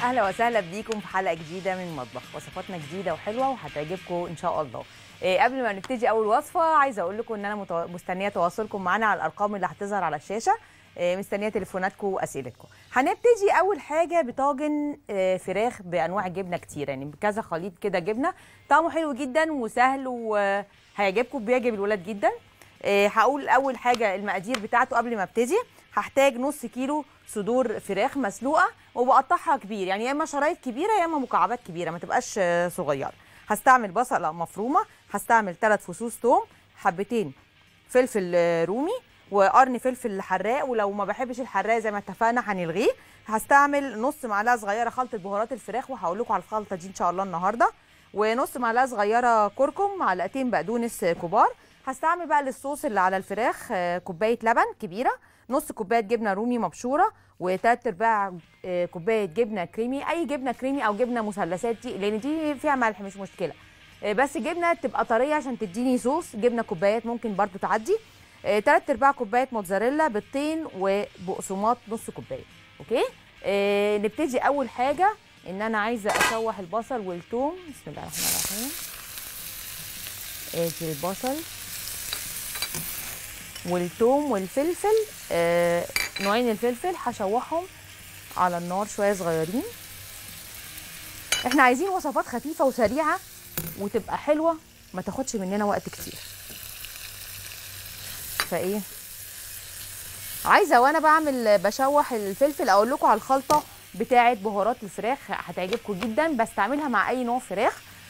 اهلا وسهلا بيكم في حلقه جديده من مطبخ. وصفاتنا جديده وحلوه وهتعجبكم ان شاء الله. قبل ما نبتدي اول وصفه عايزه اقول لكم ان انا مستنيه تواصلكم معانا على الارقام اللي هتظهر على الشاشه. مستنيه تليفوناتكم واسئلتكم. هنبتدي اول حاجه بطاجن فراخ بانواع جبنه كتير، يعني بكذا خليط كده جبنه. طعمه حلو جدا وسهل وهيعجبكم، بيعجب الولاد جدا. هقول اول حاجه المقادير بتاعته قبل ما ابتدي. هحتاج نص كيلو صدور فراخ مسلوقه وبقطعها كبير، يعني يا اما شرايط كبيره يا اما مكعبات كبيره، ما تبقاش صغيره. هستعمل بصله مفرومه، هستعمل 3 فصوص ثوم، حبتين فلفل رومي، وقرن فلفل حراق، ولو ما بحبش الحراق زي ما اتفقنا هنلغيه. هستعمل نص معلقه صغيره خلطه بهارات الفراخ، وهقول لكم على الخلطه دي ان شاء الله النهارده، ونص معلقه صغيره كركم، معلقتين بقدونس كبار. هستعمل بقى للصوص اللي على الفراخ كوبايه لبن كبيره، نص كوبايه جبنه رومي مبشوره، وتلات ارباع كوبايه جبنه كريمي، اي جبنه كريمي او جبنه مثلثات دي، لان دي فيها ملح مش مشكله، بس جبنه تبقى طريه عشان تديني صوص. جبنه كوبايات ممكن برضو تعدي. تلات ارباع كوبايه موتزاريلا، بيضتين، وبقسماط نص كوبايه. اوكي. نبتدي اول حاجه ان انا عايزه اشوح البصل والثوم. بسم الله الرحمن الرحيم. ادي البصل والثوم والفلفل، نوعين الفلفل هشوحهم على النار شويه صغيرين. احنا عايزين وصفات خفيفه وسريعه وتبقى حلوه، ما تاخدش مننا وقت كتير. فايه عايزه وانا بعمل بشوح الفلفل اقول لكم على الخلطه بتاعه بهارات الفراخ، هتعجبكم جدا. بستعملها مع اي نوع فراخ.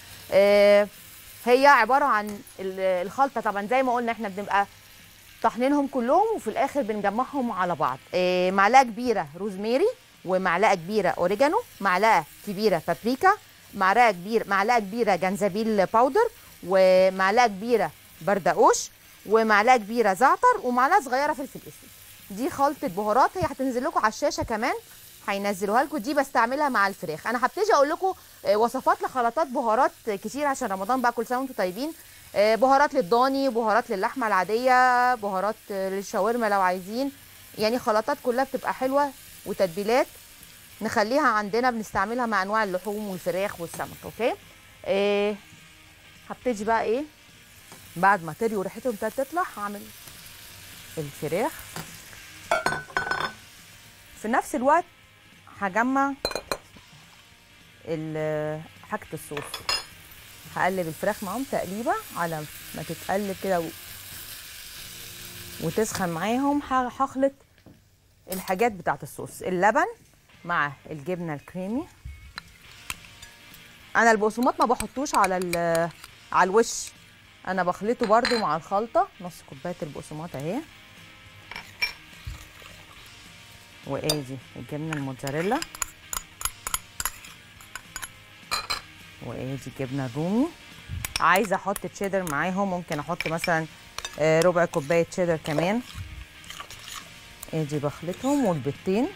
هي عباره عن الخلطه، طبعا زي ما قلنا احنا بنبقى طحنينهم كلهم وفي الاخر بنجمعهم على بعض. معلقه كبيره روزماري، ومعلقه كبيره اوريجانو، معلقه كبيره بابريكا، معلقه كبيره جنزبيل باودر، ومعلقه كبيره بردقوش، ومعلقه كبيره زعتر، ومعلقه صغيره فلفل اسود. دي خلطه بهارات، هي هتنزل لكم على الشاشه كمان، هينزلوها لكم. دي بستعملها مع الفراخ. انا هبتدي اقول لكم وصفات لخلطات بهارات كتير عشان رمضان بقى، كل سنه وانتم طيبين. بهارات للضاني، بهارات للحمه العاديه، بهارات للشاورما لو عايزين، يعني خلطات كلها بتبقى حلوه، وتتبيلات نخليها عندنا بنستعملها مع انواع اللحوم والفراخ والسمك. اوكي. هبتدي بقى بعد ما تري وريحتهم تطلع هعمل الفراخ. في نفس الوقت هجمع حاجه الصوص، هقلب الفراخ معاهم تقليبه على ما تتقلب كده وتسخن معاهم. هخلط الحاجات بتاعت الصوص، اللبن مع الجبنه الكريمي. انا البقسماط ما بحطوش على الوش، انا بخلطه برده مع الخلطه. نص كوبايه البقسماط اهي، وادي الجبنه الموتزاريلا، وادي الجبنه الرومي. عايزه احط تشيدر معاهم، ممكن احط مثلا ربع كوبايه تشيدر كمان. ادي بخلطهم، والبيضتين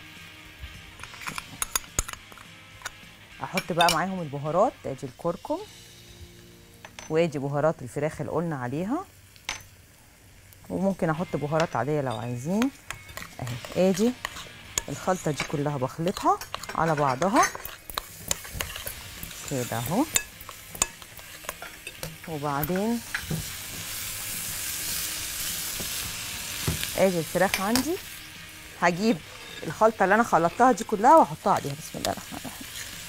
احط بقى معاهم البهارات. ادي الكركم، وادي بهارات الفراخ اللي قلنا عليها، وممكن احط بهارات عاديه لو عايزين اهي. ادي الخلطه دي كلها بخلطها على بعضها كده اهو. وبعدين ادي الفراخ عندي، هجيب الخلطه اللي انا خلطتها دي كلها واحطها عليها. بسم الله الرحمن الرحيم.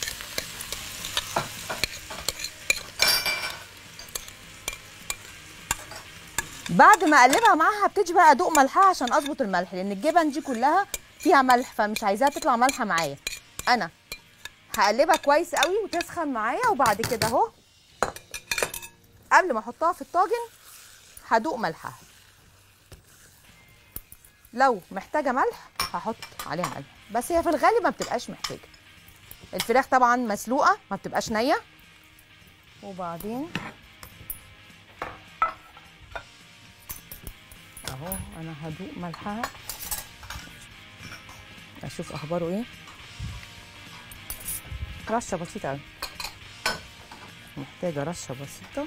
بعد ما اقلبها معاها هبتدي بقى ادوق ملحها عشان اظبط الملح، لان الجبن دي كلها فيها ملح فمش عايزاها تطلع مالحه معايا. انا هقلبها كويس قوي وتسخن معايا، وبعد كده اهو قبل ما احطها في الطاجن هدوق ملحها. لو محتاجه ملح هحط عليها ملح، بس هي في الغالب ما بتبقاش محتاجه. الفراخ طبعا مسلوقه ما بتبقاش نيه. وبعدين اهو انا هدوق ملحها اشوف اخباره ايه. رشه بسيطه قوي، محتاجه رشه بسيطه.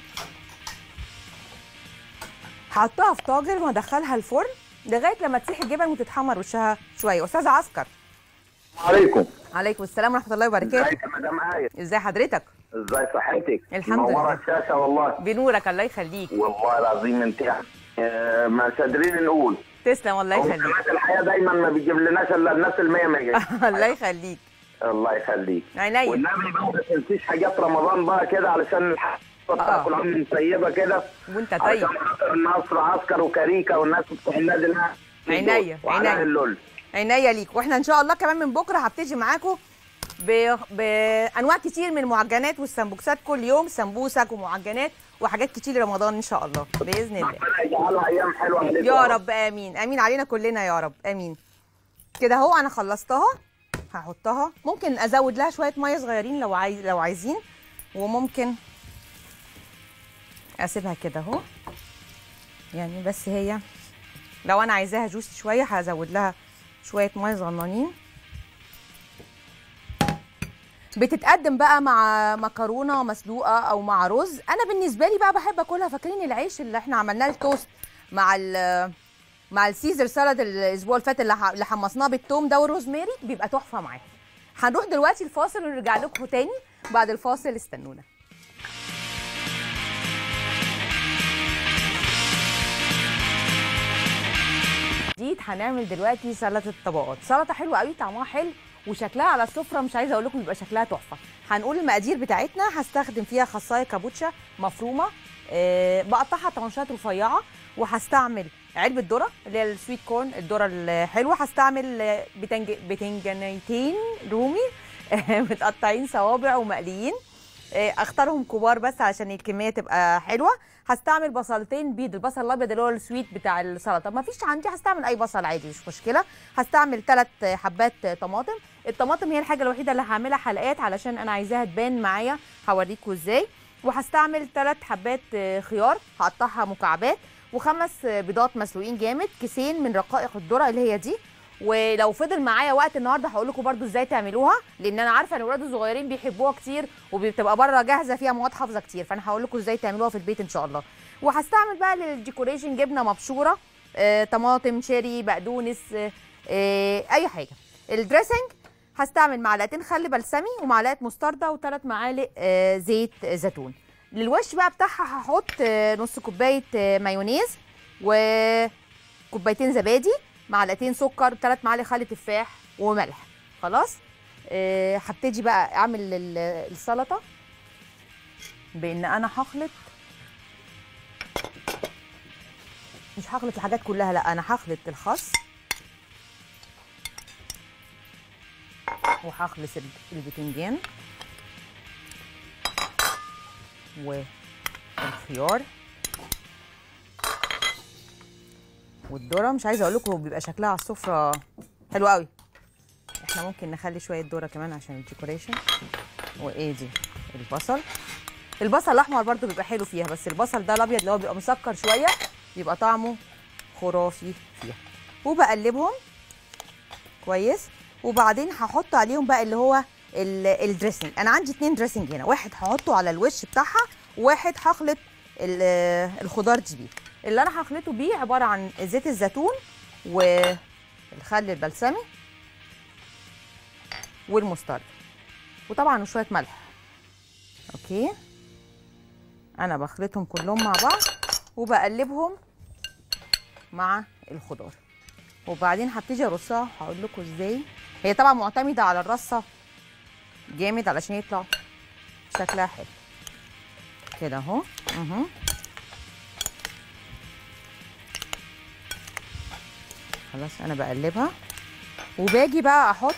هحطها في طاجن وادخلها الفرن لغايه لما تسيح الجبن وتتحمر وشها شويه. استاذ عسكر عليكم. عليكم السلام ورحمه الله وبركاته. ازيك يا مدام آية؟ ازي حضرتك؟ ازاي صحتك؟ الحمد لله. منوره الشاشه والله. بنورك الله يخليك. والله العظيم انت ما قادرين نقول. تسلم الله يخليك. الحياه دايما ما بيجيب لناش الا الناس المية مية. الله يخليك. الله يخليك. عينيا. والنبي بقى ما تنسيش حاجات رمضان بقى كده علشان الحاجه تاكل عم طيبه كده. وانت طيب. عشان خاطر النصر عسكر وكاريكا والناس بتوع النادي الاهلي. عينيا عينيا. عينيا ليك. واحنا ان شاء الله كمان من بكره هبتدي معاكم بانواع كتير من المعجنات والسمبوكسات كل يوم، سمبوسك ومعجنات وحاجات كتير رمضان ان شاء الله باذن الله. ربنا يجعلها ايام حلوه عليكم يا رب. امين امين علينا كلنا يا رب. امين. كده اهو انا خلصتها. هحطها، ممكن ازود لها شويه ميه صغيرين لو عايزين، وممكن اسيبها كده اهو يعني. بس هي لو انا عايزاها جوسي شويه هزود لها شويه ميه صغننين. بتتقدم بقى مع مكرونه مسلوقه او مع رز. انا بالنسبه لي بقى بحب اكلها. فاكرين العيش اللي احنا عملناه التوست مع السيزر سالاد الاسبوع اللي فات اللي حمصناه بالثوم ده والروزماري؟ بيبقى تحفه معاه. هنروح دلوقتي الفاصل ونرجع لكم تاني. بعد الفاصل استنونا. هنعمل دلوقتي سلطه الطبقات. سلطه حلوه قوي، طعمها حلو وشكلها على السفره مش عايزه اقول لكم بيبقى شكلها تحفه. هنقول المقادير بتاعتنا. هستخدم فيها خصايه كابوتشا مفرومه، بقطعها طنشات رفيعه، وهستعمل علبه ذره اللي هي السويت كورن الذره الحلوه. هستعمل بتنجانيتين رومي متقطعين صوابع ومقليين، اختارهم كبار بس عشان الكميه تبقى حلوه. هستعمل بصلتين بيض، البصل الابيض اللي هو السويت بتاع السلطه. ما فيش عندي هستعمل اي بصل عادي مش مشكله. هستعمل 3 حبات طماطم. الطماطم هي الحاجه الوحيده اللي هعملها حلقات علشان انا عايزاها تبان معايا، هوريكم ازاي. وهستعمل 3 حبات خيار هقطعها مكعبات، و5 بيضات مسلوقين جامد، كيسين من رقائق الذره اللي هي دي. ولو فضل معايا وقت النهارده هقول لكم برده ازاي تعملوها، لان انا عارفه ان الاولاد الصغيرين بيحبوها كتير وبتبقى بره جاهزه فيها مواد حافظه كتير، فانا هقول لكم ازاي تعملوها في البيت ان شاء الله. وهستعمل بقى للديكوريشن جبنه مبشوره، طماطم شيري، بقدونس، اي حاجه. الدريسنج هستعمل معلقتين خل بلسمي ومعلقه مستردة و3 معالق زيت زيتون. للوش بقى بتاعها هحط نص كوبايه مايونيز، وكوبايتين زبادي، معلقتين سكر، 3 معالق خل تفاح وملح. خلاص. هبتدي بقى اعمل السلطه بان انا هخلط. مش هخلط الحاجات كلها، لا انا هخلط الخس وهخلط البتنجان والخيار والذره. مش عايزه اقول لكم بيبقى شكلها على السفره حلو قوي. احنا ممكن نخلي شويه ذره كمان عشان الديكوريشن. وادي البصل الاحمر برده بيبقى حلو فيها، بس البصل ده الابيض اللي هو بيبقى مسكر شويه بيبقى طعمه خرافي فيها. وبقلبهم كويس، وبعدين هحط عليهم بقى اللي هو الدريسنج. انا عندي 2 دريسنج هنا، واحد هحطه على الوش بتاعها، وواحد هخلط الخضار دي بيه. اللي انا هخلطه بيه عباره عن زيت الزيتون والخل البلسمي والمسترد، وطبعا شويه ملح. اوكي، انا بخلطهم كلهم مع بعض وبقلبهم مع الخضار، وبعدين هبتدي ارصها. هقول لكم ازاي. هي طبعا معتمده على الرصه جامد علشان يطلع شكلها حلو كده اهو. خلاص انا بقلبها، وباجي بقى احط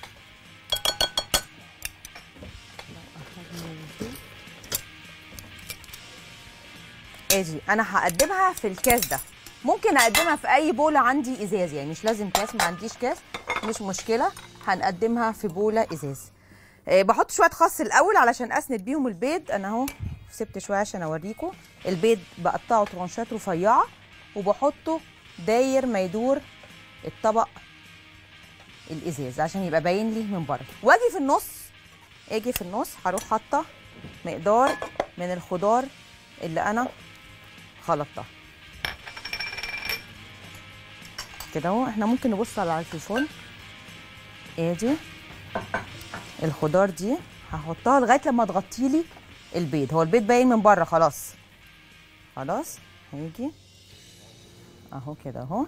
اجي انا هقدمها في الكاس ده. ممكن اقدمها في اي بوله عندي ازاز، يعني مش لازم كاس، ما عنديش كاس مش مشكله، هنقدمها في بوله ازاز. بحط شويه خس الاول علشان اسند بيهم البيض. انا اهو سبت شويه عشان اوريكم. البيض بقطعه طرنشات رفيعه وبحطه داير ما يدور الطبق الازاز عشان يبقى باين لي من بره. واجي في النص هروح حاطه مقدار من الخضار اللي انا خلطتها كده اهو. احنا ممكن نبص على التليفون. ادي الخضار دي هحطها لغايه لما تغطي لي البيض. هو البيض باين من بره خلاص. خلاص هيجي اهو كده اهو.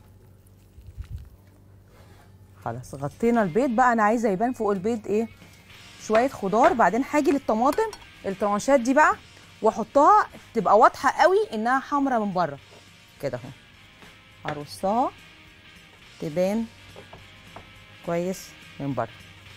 خلاص غطينا البيض بقى. انا عايزه يبان فوق البيض ايه؟ شويه خضار. بعدين هاجي للطماطم الطرنشات دي بقى واحطها تبقى واضحه قوي انها حمرا من بره كده اهو. ارصها تبان كويس من بره.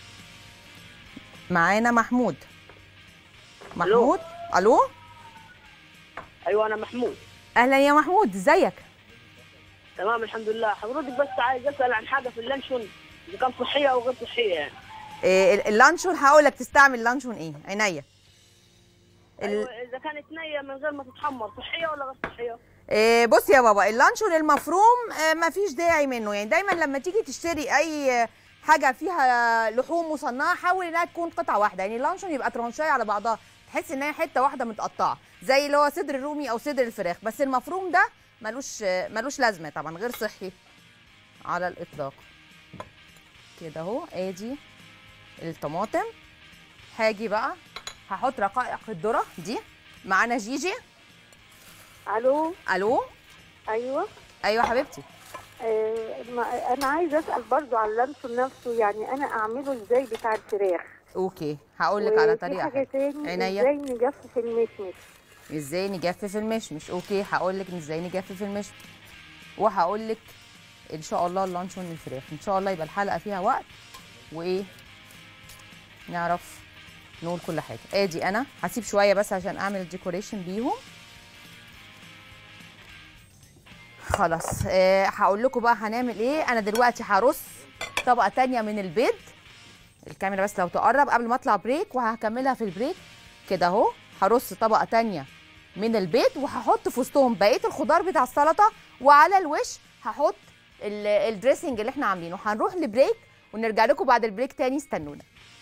معانا محمود. محمود الو. ايوه انا محمود. اهلا يا محمود، ازيك؟ تمام الحمد لله. حضرتك بس عايز اسال عن حاجه في اللانشون، اذا كان صحيه او غير صحيه يعني. اللانشون هقول لك تستعمل لانشون ايه. عينيا. ايوه اذا كانت نيه من غير ما تتحمر صحيه ولا غير صحيه؟ بص يا بابا، اللانشون المفروم مفيش داعي منه. يعني دايما لما تيجي تشتري اي حاجه فيها لحوم مصنعه حاول انها تكون قطعه واحده. يعني اللانشون يبقى ترانشاي على بعضها، تحس ان هي حته واحده متقطعه زي اللي هو صدر الرومي او صدر الفراخ. بس المفروم ده ملوش لازمه طبعا، غير صحي على الاطلاق. كده اهو. ادي الطماطم. هاجي بقى هحط رقائق الذره دي. معانا جيجي. الو. الو. ايوه ايوه حبيبتي. انا عايزه اسال برضو على اللانشون نفسه، يعني انا اعمله ازاي بتاع الفراخ؟ اوكي هقول لك على طريقه. حاجه تاني، عينيا. ازاي نجفف المشمش؟ ازاي نجفف المشمش؟ اوكي هقول لك ازاي نجفف المشمش، وهقول لك ان شاء الله اللانشون الفراخ ان شاء الله يبقى الحلقه فيها وقت وايه نعرف نقول كل حاجه. ادي انا هسيب شويه بس عشان اعمل الديكوريشن بيهم. خلاص هقول لكم بقى هنعمل ايه. انا دلوقتي هرص طبقه تانية من البيض. الكاميرا بس لو تقرب قبل ما اطلع بريك، وهكملها في البريك كده اهو. هرص طبقه تانية من البيض وهحط في وسطهم بقيه الخضار بتاع السلطه، وعلى الوش هحط الدريسنج اللي احنا عاملينه. هنروح لبريك ونرجع لكم بعد البريك تاني، استنونا.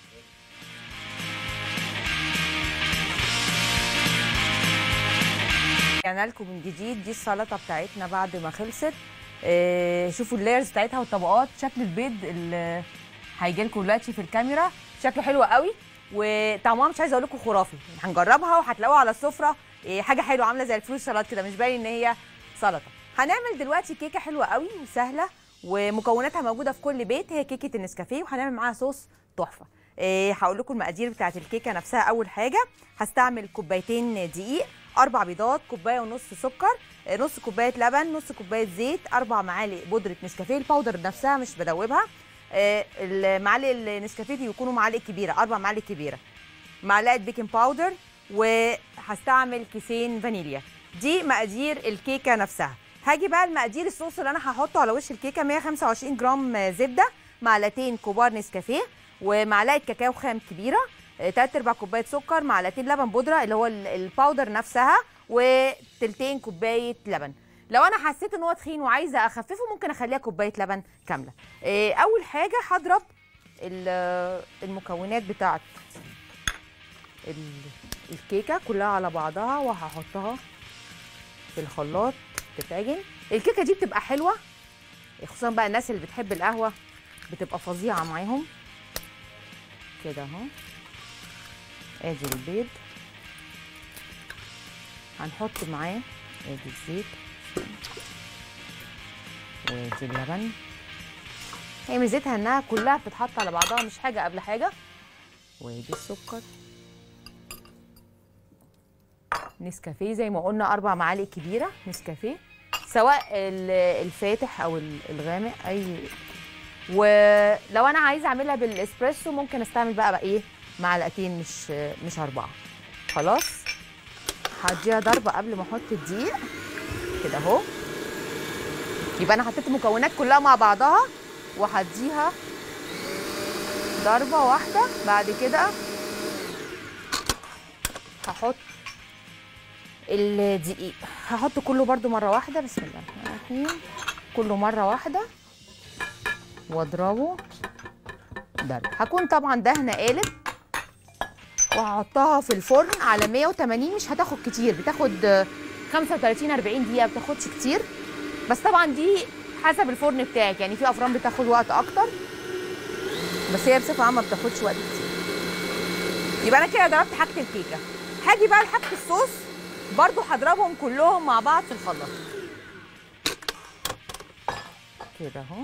رجعنا لكم من جديد. دي السلطه بتاعتنا بعد ما خلصت. شوفوا اللايرز بتاعتها والطبقات. شكل البيض اللي هيجي لكم دلوقتي في الكاميرا شكله حلو قوي، وطعمها مش عايزه اقول لكم خرافي. هنجربها وهتلاقوها على السفره حاجه حلوه عامله زي الفروت سلطه كده، مش باين ان هي سلطه. هنعمل دلوقتي كيكه حلوه قوي وسهله ومكوناتها موجوده في كل بيت. هي كيكه النسكافيه وهنعمل معاها صوص تحفه. هقول لكم المقادير بتاعه الكيكه نفسها. اول حاجه هستعمل كوبايتين دقيق، 4 بيضات، كوبايه ونص سكر، نص كوبايه لبن، نص كوبايه زيت، 4 معالق بودره نسكافيه. الباودر نفسها مش بدوبها. المعالق النسكافيه دي يكونوا معالق كبيره، 4 معالق كبيره، معلقه بيكنج باودر، وهستعمل كيسين فانيليا. دي مقادير الكيكه نفسها. هاجي بقى المقادير الصوص اللي انا هحطه على وش الكيكه. 125 جرام زبده، معلقتين كبار نسكافيه، ومعلقه كاكاو خام كبيره، 3/4 كوبايه سكر، معلقتين لبن بودره اللي هو الباودر نفسها، وتلتين كوبايه لبن. لو انا حسيت ان هو تخين وعايزه اخففه ممكن اخليها كوبايه لبن كامله. اول حاجه هضرب المكونات بتاعت الكيكه كلها على بعضها وهحطها في الخلاط تتعجن. الكيكه دي بتبقى حلوه خصوصا بقى الناس اللي بتحب القهوه، بتبقى فظيعه معاهم كده اهو. ادي البيض هنحط معاه، ادي الزيت وادي اللبن. هي ميزتها انها كلها بتتحط على بعضها مش حاجه قبل حاجه. وادي السكر، نسكافيه زي ما قلنا 4 معالق كبيره نسكافيه، سواء الفاتح او الغامق اي. ولو انا عايزه اعملها بالاسبريسو ممكن استعمل بقى ايه معلقتين مش 4. خلاص هديها ضربه قبل ما احط الدقيق كده اهو. يبقى انا حطيت المكونات كلها مع بعضها وهديها ضربه واحده. بعد كده هحط الدقيق، هحط كله برده مره واحده. بسم الله الرحمن الرحيم. كله مره واحده واضربه ضرب. هكون طبعا دهنه قالب وهحطها في الفرن على 180. مش هتاخد كتير، بتاخد 35 40 دقيقه، بتاخدش كتير. بس طبعا دي حسب الفرن بتاعك، يعني في افران بتاخد وقت اكتر بس هي بصفه عامه ما بتاخدش وقت كتير. يبقى انا كده ضربت حاجه الكيكه. هاجي بقى لحاجه الصوص، برضو هضربهم كلهم مع بعض في الخلاط كده اهو.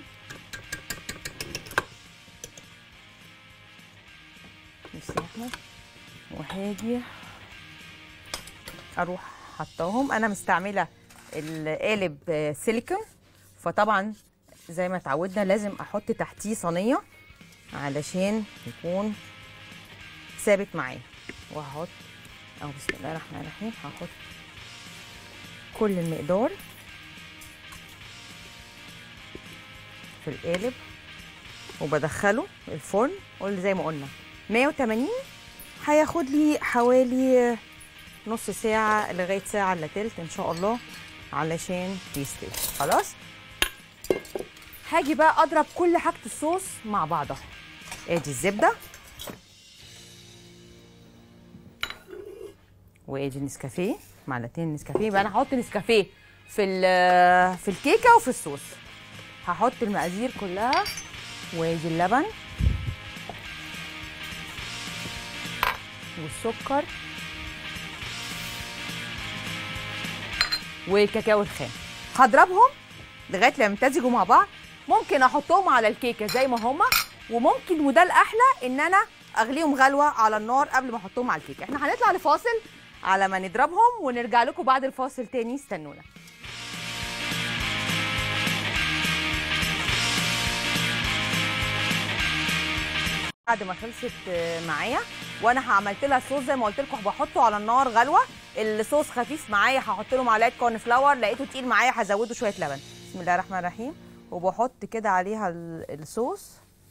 بصي يا احمد، وهاجي اروح حطاهم. انا مستعمله القالب سيليكون، فطبعا زي ما اتعودنا لازم احط تحتيه صينيه علشان يكون ثابت معايا. وهحط اهو بسم الله الرحمن الرحيم، هحط كل المقدار في القالب وبدخله الفرن. قول زي ما قلنا 180، هياخد لي حوالي نص ساعة لغاية ساعة الا تلت ان شاء الله علشان يستوي. خلاص هاجي بقى اضرب كل حاجة الصوص مع بعضها. ادي الزبدة، وادي النسكافيه، معلقتين نسكافيه. بقى انا هحط نسكافيه في الكيكة وفي الصوص. هحط المقادير كلها، وادي اللبن والسكر والكاكاو الخام. هضربهم لغايه لما يمتزجوا مع بعض. ممكن احطهم على الكيكه زي ما هما، وممكن وده الاحلى ان انا اغليهم غلوه على النار قبل ما احطهم على الكيكه. احنا هنطلع لفاصل على ما نضربهم ونرجع لكم بعد الفاصل تاني، استنونا. بعد ما خلصت معايا وانا عملت لها الصوص زي ما قلت لكم، بحطه على النار غلوه. الصوص خفيف معايا، هحط له معلقه كورن فلاور. لقيته تقيل معايا هزوده شويه لبن. بسم الله الرحمن الرحيم. وبحط كده عليها الصوص.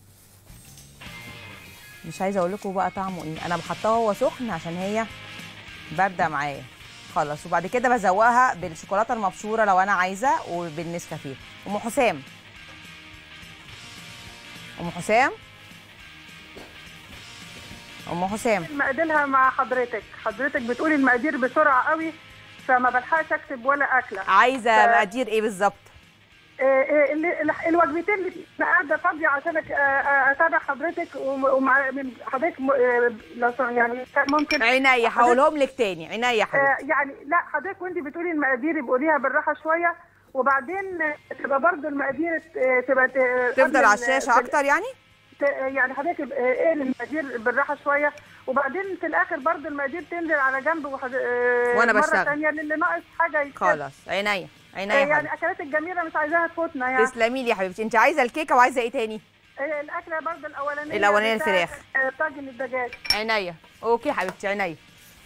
مش عايزه اقول لكم بقى طعمه ايه، انا بحطها هو سخن عشان هي بارده معايا خلاص. وبعد كده بزوقها بالشوكولاته المبشوره لو انا عايزه، وبالنسكافيه. ام حسام، ام حسام، ام حسام، مقاديرها مع حضرتك بتقولي المقادير بسرعه قوي، فما بلحقش اكتب ولا اكله. عايزه مقادير ايه بالظبط؟ الوجبتين اللي انا قاعده فاضيه عشان اتابع حضرتك ومع من حضرتك لو يعني ممكن عينيا هقولهم لك تاني. عينيا يا حبيبتي. يعني لا حضرتك وانت بتقولي المقادير بقوليها بالراحه شويه، وبعدين تبقى برضو المقادير تبقى تفضل على الشاشه اكتر يعني يعني حضرتك ايه المقادير بالراحه شويه، وبعدين في الاخر برضو المقادير تنزل على جنب وانا مره بشتغل ثانيه اللي ناقص حاجه يتكتب. خلاص. عينيا عينيا يعني الاكلات الجميله مش عايزاها تفوتنا يعني. تسلمي لي يا حبيبتي. انت عايزه الكيكه وعايزه ايه تاني؟ الاكله برضو الاولانيه الفراخ، طاجن الدجاج. عينيا. اوكي حبيبتي عينيا.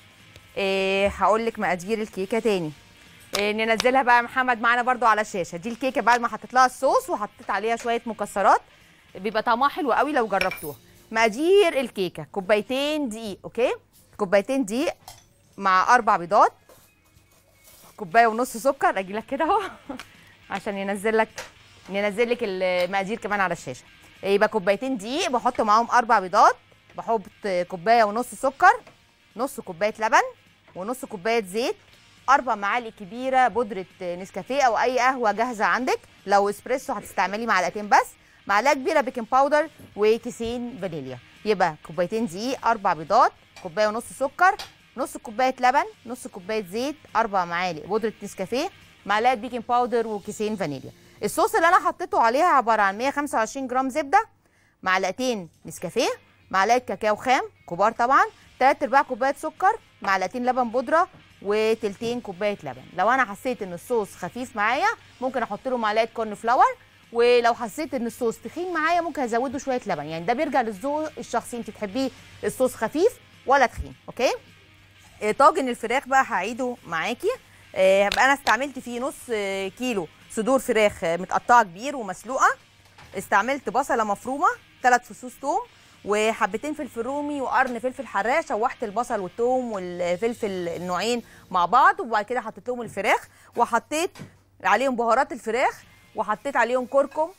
هقول لك مقادير الكيكه تاني. ننزلها بقى محمد معانا برضو على الشاشه. دي الكيكه بعد ما حطيت لها الصوص وحطيت عليها شويه مكسرات، بيبقى طعمها حلو قوي لو جربتوها. مقادير الكيكه: كوبايتين دقيق، اوكي، كوبايتين دقيق مع 4 بيضات، كوبايه ونص سكر. اجي لك كده اهو عشان ننزل لك المقادير كمان على الشاشه. يبقى كوبايتين دقيق بحط معاهم 4 بيضات، بحط كوبايه ونص سكر، نص كوبايه لبن، ونص كوبايه زيت، 4 معالق كبيره بودره نسكافيه او اي قهوه جاهزه عندك. لو اسبريسو هتستعملي معلقتين بس، معلقه كبيره بيكنج باودر، وكيسين فانيليا. يبقى كوبايتين دقيق، 4 بيضات، كوبايه ونص سكر، نص كوبايه لبن، نص كوبايه زيت، 4 معالق بودره نسكافيه، معلقه بيكنج باودر، وكيسين فانيليا. الصوص اللي انا حطيته عليها عباره عن 125 جرام زبده، معلقتين نسكافيه، معلقه كاكاو خام كبار طبعا، 3/4 كوبايه سكر، معلقتين لبن بودره، وتلتين كوبايه لبن. لو انا حسيت ان الصوص خفيف معايا ممكن احط له معلقه كورن فلاور، ولو حسيت ان الصوص تخين معايا ممكن ازوده شويه لبن. يعني ده بيرجع للذوق الشخصي، انت تحبيه الصوص خفيف ولا تخين. اوكي. طاجن الفراخ بقى هعيده معاكي. هبقى انا استعملت فيه نص كيلو صدور فراخ متقطعه كبير ومسلوقه. استعملت بصله مفرومه، 3 فصوص ثوم، وحبتين فلفل رومي، وقرن فلفل حراق. شوحت البصل والثوم والفلفل النوعين مع بعض، وبعد كده حطيت لهم الفراخ وحطيت عليهم بهارات الفراخ، وحطيت عليهم كركم،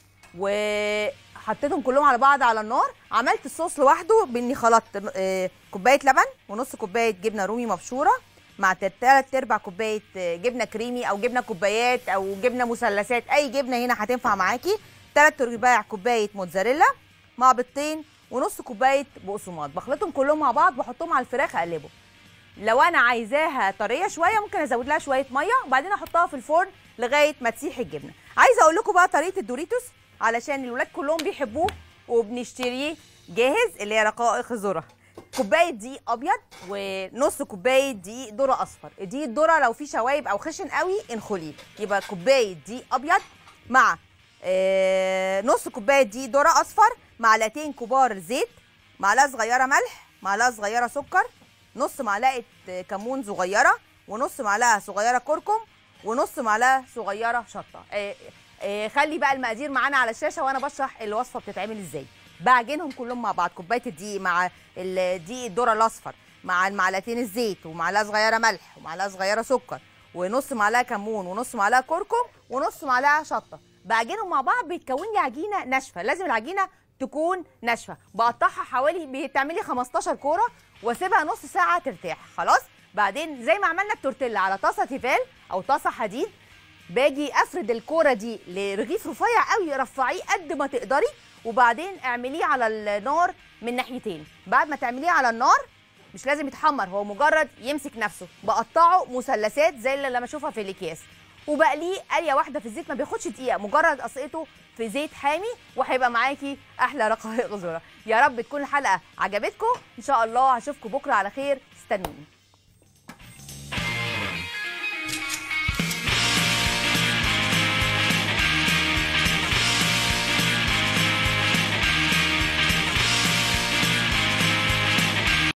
وحطيتهم كلهم على بعض على النار. عملت الصوص لوحده باني خلطت كوبايه لبن ونص كوبايه جبنه رومي مبشوره مع 3/4 كوبايه جبنه كريمي او جبنه كوبايات او جبنه مثلثات، اي جبنه هنا هتنفع معاكي، 3/4 كوبايه موتزاريلا، مع بيضتين ونص كوبايه بقسماط. بخلطهم كلهم مع بعض، بحطهم على الفراخ اقلبهم. لو انا عايزاها طريه شويه ممكن ازود لها شويه ميه وبعدين احطها في الفرن لغايه ما تسيح الجبنه. عايزه اقول لكم بقى طريقه الدوريتوس علشان الولاد كلهم بيحبوه وبنشتريه جاهز، اللي هي رقائق الذره. كوبايه دقيق ابيض ونص كوبايه دقيق ذره اصفر. دقيق الذره لو فيه شوايب او خشن قوي انخليه، يبقى كوبايه دقيق ابيض مع نص كوبايه دقيق ذره اصفر، معلقتين كبار زيت، معلقه صغيره ملح، معلقه صغيره سكر، نص معلقه كمون صغيره، ونص معلقه صغيره كركم، ونص معلقه صغيره شطه. خلي بقى المقادير معانا على الشاشه وانا بشرح الوصفه بتتعمل ازاي. بعجنهم كلهم مع بعض، كوبايه الدقيق مع الدقيق الذره الاصفر مع المعلقتين الزيت ومعلقه صغيره ملح ومعلقه صغيره سكر ونص معلقه كمون ونص معلقه كركم ونص معلقه شطه. بعجنهم مع بعض بيتكون لي عجينه ناشفه، لازم العجينه تكون ناشفه. بقطعها حوالي بتعملي 15 كوره واسيبها نص ساعه ترتاح. خلاص بعدين زي ما عملنا التورتيلا على طاسه تيفال او طاسه حديد، باجي افرد الكوره دي لرغيف رفيع قوي، رفعيه قد ما تقدري وبعدين اعمليه على النار من ناحيتين. بعد ما تعمليه على النار مش لازم يتحمر، هو مجرد يمسك نفسه، بقطعه مثلثات زي اللي لما اشوفها في الاكياس وبقليه قليه واحده في الزيت، ما بياخدش دقيقه، مجرد قصقته في زيت حامي وهيبقى معاكي احلى رقائق ذره. يا رب تكون الحلقه عجبتكم، ان شاء الله هشوفكم بكره على خير، استنوني.